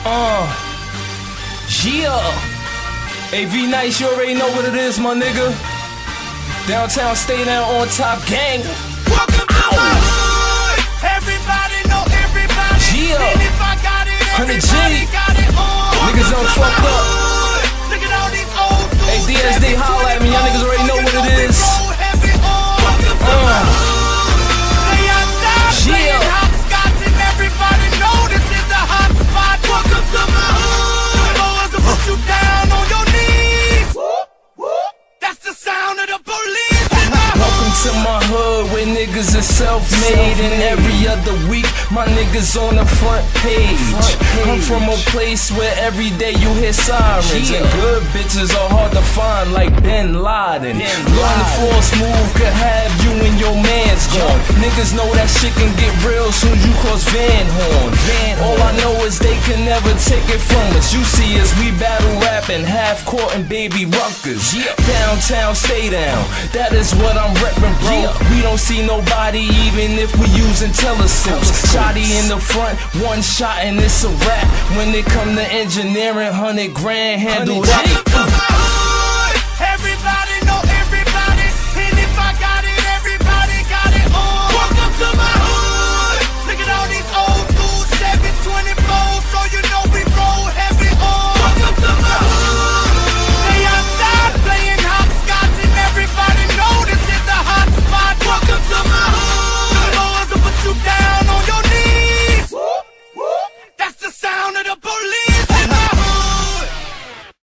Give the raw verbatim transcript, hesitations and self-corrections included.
Uh, yeah. A V Nice, you already know what it is, my nigga. Downtown, stay down on top, gang. Welcome to my hood. Everybody know everybody. Yeah. And if I got it, one hundred G. everybody got it on. Niggas done fucked up. Look at all these old school. Hey, D S D, holla at me. Y'all niggas already know what it is. Uh. Yeah. Hopscotch and everybody know this is the hot spot. Welcome to my hood. Boys will put you down on your knees. That's the sound of the police in my hood. Welcome to my hood where niggas are self-made, and every other week my niggas on the front page. I'm from a place where every day you hear sirens, and good bitches are hard to find like Bin Laden. Run the force move could have you and your man's gone. Niggas know that shit can get real soon you cross Van Horn. All I know is they can never take it from us. You see us, we battle rapping, half court and baby ruckers. Downtown, stay down, that is what I'm reppin', bro. We don't see nobody even if we using telescopes. Shotty in the front, one shot and it's a wrap. When it come to engineering, hundred grand handle that.